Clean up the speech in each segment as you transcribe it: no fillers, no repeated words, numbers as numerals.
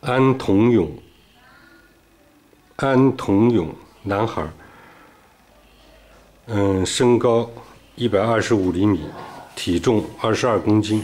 安童勇，安童勇，男孩，身高125厘米，体重22公斤。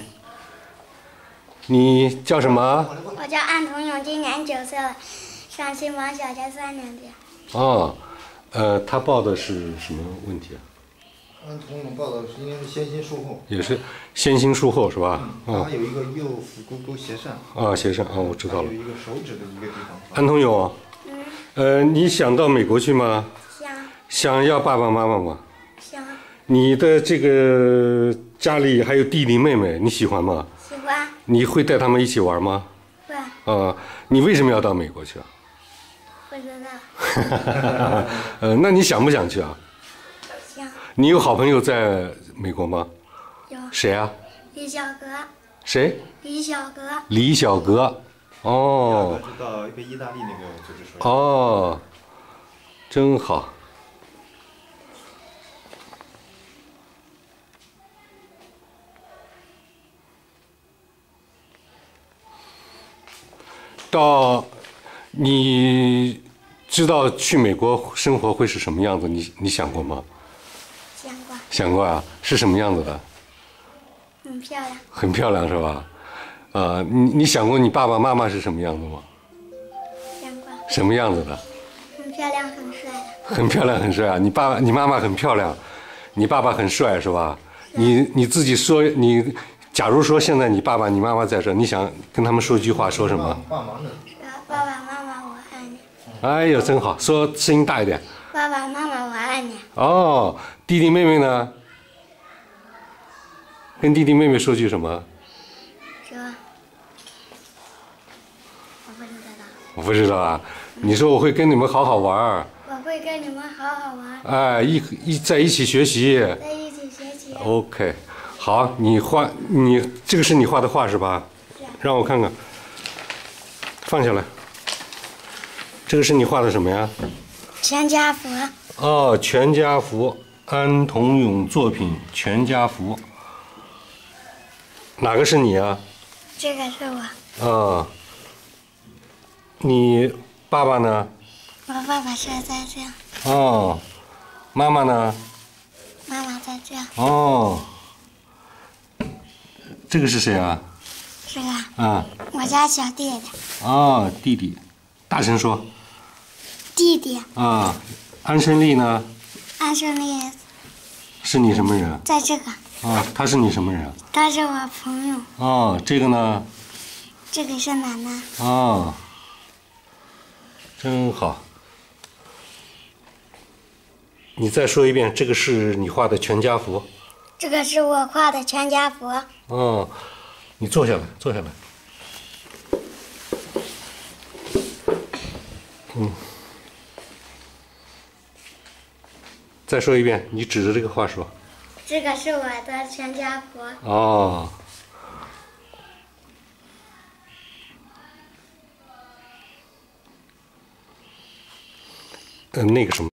你叫什么？ 我叫安童勇，今年9岁了，上新房小学3年级。 哦，他报的是什么问题啊？ 安童勇报的应该是先心术后， 也是先心术后是吧？ 他有一个右腹股沟斜疝。 啊，斜疝啊，我知道了。 有一个手指的一个地方。 安童勇，你想到美国去吗？想要爸爸妈妈吗？ 想。 你的这个家里还有弟弟妹妹，你喜欢吗？ 喜欢。 你会带他们一起玩吗？ 会。 你为什么要到美国去啊？ 不知道。 那你想不想去啊？ 想。 你有好朋友在美国吗？ 有。 谁啊？ 李小格。 谁？ 李小格。 李小格。哦。 是到一个意大利那个组织说。 哦，真好。你知道去美国生活会是什么样子？你想过吗？ 想过。 想过啊？是什么样子的？ 很漂亮。 很漂亮是吧？你想过你爸爸妈妈是什么样子吗？ 想过。 什么样子的？ 很漂亮，很帅的。 很漂亮，很帅啊！你妈妈很漂亮，你爸爸很帅是吧？你自己说假如说现在你爸爸你妈妈在这，你想跟他们说一句话，说什么？ 帮忙呢。 爸爸妈妈，我爱你。 哎呦，真好，说声音大一点。 爸爸妈妈，我爱你。 哦，弟弟妹妹呢？跟弟弟妹妹说句什么？ 说，我不知道。 我不知道啊。你说我会跟你们好好玩儿。 我会跟你们好好玩。 哎，在一起学习。 在一起学习。 OK， 好，这个是你画的画是吧？ 是。 让我看看，放下来。这个是你画的什么呀？ 全家福。 哦，全家福，安童勇作品《全家福》。哪个是你啊？ 这个是我。 啊。你爸爸呢？ 我爸爸是在这。 哦。妈妈呢？ 妈妈在这。 哦。这个是谁啊？ 这个。我家小弟弟。 哦，弟弟，大声说。 弟弟。 安胜利呢？ 安胜利。 是你什么人？ 在这个。 他是你什么人？ 他是我朋友。 哦，这个呢？ 这个是奶奶。 哦，真好。你再说一遍，这个是你画的全家福？ 这个是我画的全家福。 哦，你坐下来，坐下来。再说一遍，你指着这个画说。 这个是我的全家福。 哦。那个什么。